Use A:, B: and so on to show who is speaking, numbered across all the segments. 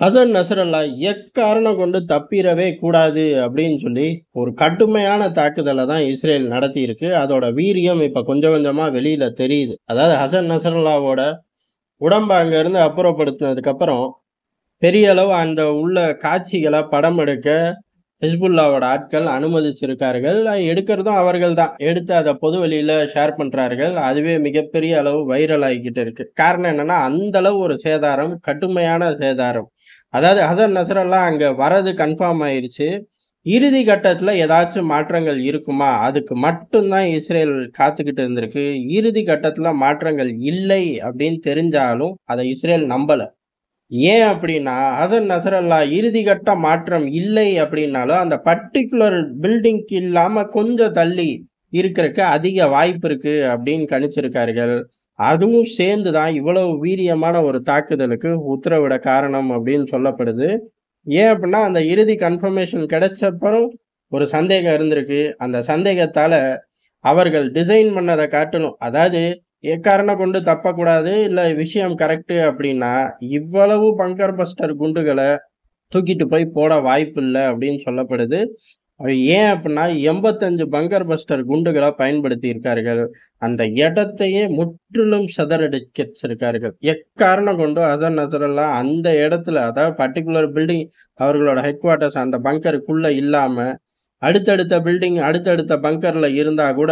A: Hasan Nasrallah எக்காரணம் கொண்டு தப்பிறவே கூடாது அப்படின்னு சொல்லி ஒரு கடுமையான தாக்குதலை தான் இஸ்ரேல் நடத்தியிருக்கு. அதோட வீரியம் இப்ப கொஞ்சம் கொஞ்சமா வெளியில தெரியுது. அதாவது ஹசன் நஸ்ரல்லாவோட உடம்ப அங்க இருந்து அப்புறப்படுத்தினதுக்கு அப்புறம் பெரிய அளவு அந்த உள்ள காட்சிகள படம் எடுக்க ஹிஸ்புல்லாவோட ஆட்கள் அனுமதிச்சிருக்கார்கள். எடுக்கிறதும் அவர்கள் தான். எடுத்து அத பொது வெளியில ஷேர் பண்றார்கள். அதுவே மிகப்பெரிய அளவு வைரல் ஆகிக்கிட்டு இருக்கு. காரணம் என்னன்னா, அந்த அளவு ஒரு சேதாரம், கடுமையான சேதாரம். அதாவது ஹசன் நஸ்ரல்லா அங்க வரது கன்ஃபார்ம் ஆயிருச்சு. இறுதி கட்டத்துல ஏதாச்சும் மாற்றங்கள் இருக்குமா? அதுக்கு மட்டும் தான் இஸ்ரேல் காத்துக்கிட்டு இருந்திருக்கு. இறுதி கட்டத்துல மாற்றங்கள் இல்லை அப்படின்னு தெரிஞ்சாலும், அத இஸ்ரேல் நம்பல. ஏன் அப்படின்னா, ஹசன் நஸ்ரல்லா இறுதி கட்ட மாற்றம் இல்லை அப்படின்னாலும், அந்த பர்ட்டிகுலர் பில்டிங்க்கு இல்லாம கொஞ்சம் தள்ளி இருக்கறக்கு அதிக வாய்ப்பு இருக்கு அப்படின்னு கணிச்சிருக்கார்கள். அதுவும் சேர்ந்து தான் இவ்வளவு வீரியமான ஒரு தாக்குதலுக்கு உத்தரவிட காரணம் அப்படின்னு சொல்லப்படுது. ஏன் அப்படின்னா, அந்த இறுதி கன்ஃபர்மேஷன் கிடைச்சப்பறம் ஒரு சந்தேகம் இருந்திருக்கு. அந்த சந்தேகத்தால அவர்கள் டிசைன் பண்ணத காட்டிலும் அதாவது எக்காரணம் கொண்டு தப்பக்கூடாது, இல்ல விஷயம் கரெக்ட்டு அப்படின்னா, இவ்வளவு பங்கர் பஸ்டர் குண்டுகள தூக்கிட்டு போய் போட வாய்ப்பில்ல அப்படின்னு சொல்லப்படுது. அது ஏன் அப்படின்னா 85 பங்கர் பஸ்டர் குண்டுகள பயன்படுத்தியிருக்கார்கள். அந்த இடத்தையே முற்றிலும் சிதறடிச்சிருக்கார்கள். எக்காரணம் கொண்டும் ஹசன் நஸ்ரல்லா அந்த இடத்துல அதாவது பர்ட்டிகுலர் பில்டிங் அவர்களோட ஹெட் குவார்ட்டர்ஸ் அந்த பங்கருக்குள்ள இல்லாம, அடுத்தடுத்த பில்டிங், அடுத்தடுத்த பங்கர்ல இருந்தா கூட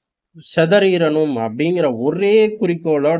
A: சிதறிறணும் அப்படிங்கிற ஒரே குறிக்கோளோட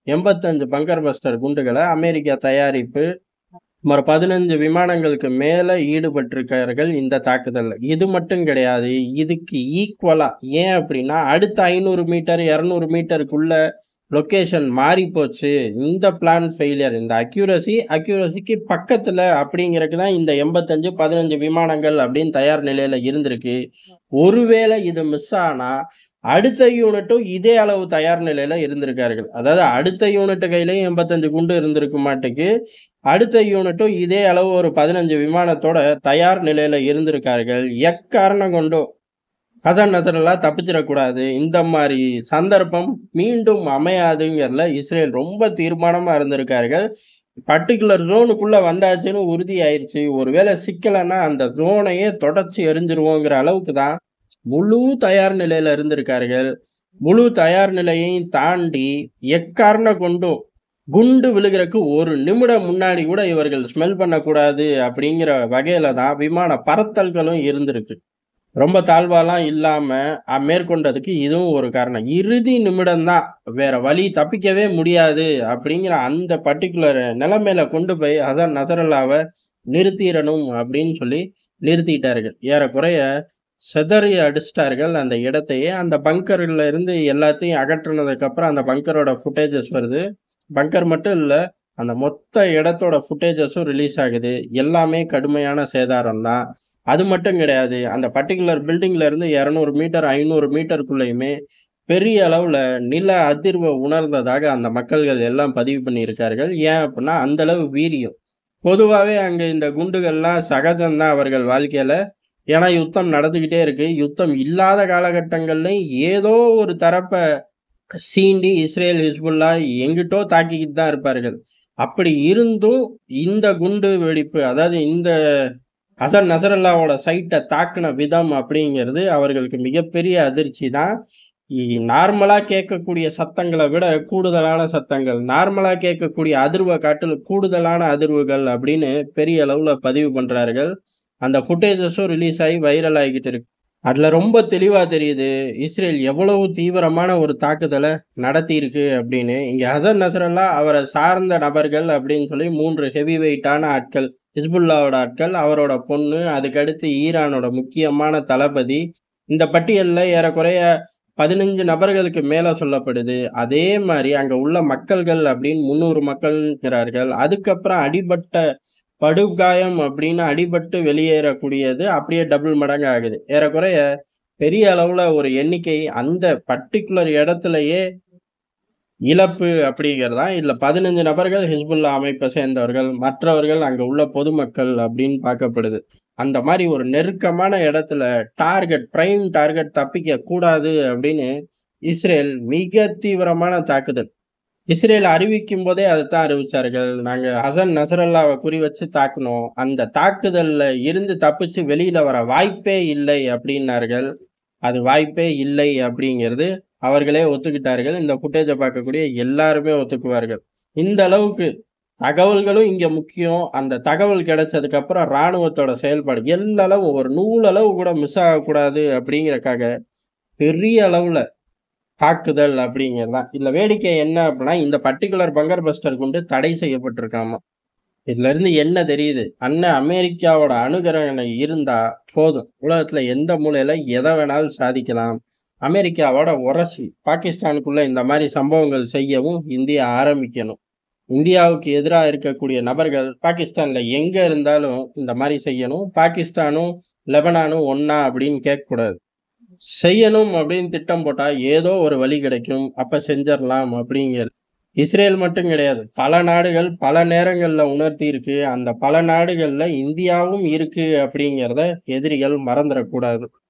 A: 85 பங்கர் பஸ்டர் குண்டுகள அமெரிக்கா தயாரிப்பு சுமார் 15 விமானங்களுக்கு மேல ஈடுபட்டிருக்கார்கள் இந்த தாக்குதல்ல. இது மட்டும் கிடையாது. இதுக்கு ஈக்குவலா ஏன் அப்படின்னா, அடுத்த 500 மீட்டர், 200 மீட்டருக்குள்ள லொகேஷன் மாறிப்போச்சு. இந்த பிளான் ஃபெயிலியர். இந்த அக்யூரசிக்கு பக்கத்துல அப்படிங்கிறதுக்கு தான் இந்த 85, 15 விமானங்கள் அப்படின்னு தயார் நிலையில இருந்திருக்கு. ஒருவேளை இது மிஸ் ஆனா, அடுத்த யூனிட்டும் இதே அளவு தயார் நிலையில இருந்திருக்கார்கள். அதாவது அடுத்த யூனிட் கையிலயும் 85 குண்டு இருந்திருக்க மாட்டுக்கு. அடுத்த யூனிட்டும் இதே அளவு ஒரு 15 விமானத்தோட தயார் நிலையில இருந்திருக்கார்கள். எக்காரணம் கொண்டும் ஹசன் நஸ்ரல்லா தப்பிச்சிடக்கூடாது. இந்த மாரி சந்தர்ப்பம் மீண்டும் அமையாதுங்கிறதுல இஸ்ரேல் ரொம்ப தீர்மானமா இருந்திருக்கார்கள். பர்ட்டிகுலர் ஜோனுக்குள்ள வந்தாச்சுன்னு உறுதியாயிருச்சு. ஒருவேளை சிக்கலன்னா அந்த ஜோனையே தொடச்சு எறிஞ்சிருவோங்கிற அளவுக்கு தான் முழு தயார் நிலையில இருந்திருக்கார்கள். முழு தயார் நிலையையும் தாண்டி எக்காரணம் கொண்டும் குண்டு விழுகிறக்கு 1 நிமிடம் முன்னாடி கூட இவர்கள் ஸ்மெல் பண்ணக்கூடாது அப்படிங்கிற வகையில தான் விமான பறத்தல்களும் இருந்திருக்கு. ரொம்ப தாழ்வாலாம் இல்லாம மேற்கொண்டதுக்கு இதுவும் ஒரு காரணம். இறுதி நிமிடம் தான். வேற வழி தப்பிக்கவே முடியாது அப்படிங்கிற அந்த பர்ட்டிகுலர் நிலைமையில கொண்டு போய் ஹசன் நஸ்ரல்லாவ நிறுத்திறணும் அப்படின்னு சொல்லி நிறுத்திட்டார்கள். ஏறக்குறைய சிதறி அடிச்சிட்டார்கள் அந்த இடத்தையே. அந்த பங்கர்ல இருந்து எல்லாத்தையும் அகற்றுனதுக்கு அப்புறம் அந்த பங்கரோட ஃபுட்டேஜஸ் வருது. பங்கர் மட்டும் இல்ல, அந்த மொத்த இடத்தோட ஃபுட்டேஜஸும் ரிலீஸ் ஆகுது. எல்லாமே கடுமையான சேதாரம் தான். அது மட்டும் கிடையாது. அந்த பர்ட்டிகுலர் பில்டிங்ல இருந்து 200 மீட்டர், 500 மீட்டருக்குள்ளயுமே பெரிய அளவுல நில அதிர்வ உணர்ந்ததாக அந்த மக்கள்கள் எல்லாம் பதிவு பண்ணியிருக்கார்கள். ஏன் அப்படின்னா, அந்த அளவு வீரியம். பொதுவாவே அங்க இந்த குண்டுகள்லாம் சகஜம் தான் அவர்கள் வாழ்க்கையில. ஏன்னா யுத்தம் நடந்துகிட்டே இருக்கு. யுத்தம் இல்லாத காலகட்டங்கள்லயும் ஏதோ ஒரு தரப்ப சீண்டி இஸ்ரேல், ஹிஸ்புல்லா எங்கிட்டோ தாக்கிக்கிட்டு தான் இருப்பார்கள். அப்படி இருந்தும் இந்த குண்டு வெடிப்பு அதாவது இந்த ஹசன் நஸ்ரல்லாவோட சைட்ட தாக்குன விதம் அப்படிங்கிறது அவர்களுக்கு மிகப்பெரிய அதிர்ச்சி தான். நார்மலா கேட்கக்கூடிய சத்தங்கள விட கூடுதலான சத்தங்கள், நார்மலா கேட்கக்கூடிய அதிர்வ காட்டிலும் கூடுதலான அதிர்வுகள் அப்படின்னு பெரிய அளவுல பதிவு பண்றார்கள். அந்த ஃபுட்டேஜஸும் ரிலீஸ் ஆகி வைரல் ஆகிக்கிட்டு இருக்கு. அதுல ரொம்ப தெளிவா தெரியுது, இஸ்ரேல் எவ்வளவு தீவிரமான ஒரு தாக்குதல நடத்தியிருக்கு அப்படின்னு. இங்க ஹசன் நஸ்ரல்லா, அவர சார்ந்த நபர்கள் அப்படின்னு சொல்லி 3 ஹெவி வெயிட்டான ஆட்கள். ஹிஸ்புல்லாவோட ஆட்கள், அவரோட பொண்ணு, அதுக்கடுத்து ஈரானோட முக்கியமான தளபதி. இந்த பட்டியல்ல ஏறக்குறைய 15 நபர்களுக்கு மேல சொல்லப்படுது. அதே மாரி அங்க உள்ள மக்கள்கள் அப்படின்னு 300 மக்கள்ங்கிறார்கள். அதுக்கப்புறம் அடிபட்ட படுகாயம் அப்படின்னு அடிபட்டு வெளியேறக்கூடியது அப்படியே டபுள் மடங்கு ஆகுது. ஏறக்குறைய பெரிய அளவுல ஒரு எண்ணிக்கை அந்த பர்ட்டிகுலர் இடத்திலேயே இழப்பு அப்படிங்கிறதா இல்ல 15 நபர்கள் ஹிஸ்புல்லா அமைப்பை சேர்ந்தவர்கள், மற்றவர்கள் அங்க உள்ள பொதுமக்கள் அப்படின்னு பார்க்கப்படுது. அந்த மாரி ஒரு நெருக்கமான இடத்துல பிரைம் டார்கெட் தப்பிக்க கூடாது அப்படின்னு இஸ்ரேல் மிக தீவிரமான தாக்குதல். இஸ்ரேல் அறிவிக்கும் போதே அதத்தான் அறிவிச்சார்கள். நாங்க ஹசன் நஸ்ரல்லாவ குறி வச்சு தாக்குனோம். அந்த தாக்குதல்ல இருந்து தப்பிச்சு வெளியில வர வாய்ப்பே இல்லை அப்டின்னார்கள். அது வாய்ப்பே இல்லை அப்டிங்கிறது அவர்களே ஒத்துக்கிட்டார்கள். இந்த ஃபுட்டேஜ பார்க்கக்கூடிய எல்லாருமே ஒத்துக்குவார்கள். இந்த அளவுக்கு தகவல்களும் இங்க முக்கியம். அந்த தகவல் கிடைச்சதுக்கு அப்புறம் ராணுவத்தோட செயல்பாடு எல்லளவும் ஒரு நூலளவு கூட மிஸ் ஆகக்கூடாது அப்டிங்கிறக்காக பெரிய அளவுல தாக்குதல் அப்படிங்கிறது தான். இதுல வேடிக்கை என்ன அப்படின்னா, இந்த பர்ட்டிகுலர் பங்கர் பஸ்டர் குண்டு தடை செய்யப்பட்டிருக்காமா. இதுல இருந்து என்ன தெரியுது? அமெரிக்காவோட அணுகரணை இருந்தா போதும். உலகத்துல எந்த மூலையில எத வேணாலும் சாதிக்கலாம். அமெரிக்காவோட உரசி பாகிஸ்தானுக்குள்ள இந்த மாரி சம்பவங்கள் செய்யவும் இந்தியா ஆரம்பிக்கணும். இந்தியாவுக்கு எதிரா இருக்கக்கூடிய நபர்கள் பாகிஸ்தான்ல எங்க இருந்தாலும் இந்த மாரி செய்யணும். பாகிஸ்தானும், லெபனானும் ஒண்ணா அப்படின்னு கேட்கக்கூடாது. செய்யணும் அப்படின்னு திட்டம் போட்டா, ஏதோ ஒரு வழி கிடைக்கும். அப்ப செஞ்சரலாம் அப்படிங்கிறது. இஸ்ரேல் மட்டும் கிடையாது. பல நாடுகள் பல நேரங்கள்ல உணர்த்தியிருக்கு. அந்த பல நாடுகள்ல இந்தியாவும் இருக்கு அப்படிங்கிறத எதிரிகள் மறந்துறக்கூடாது.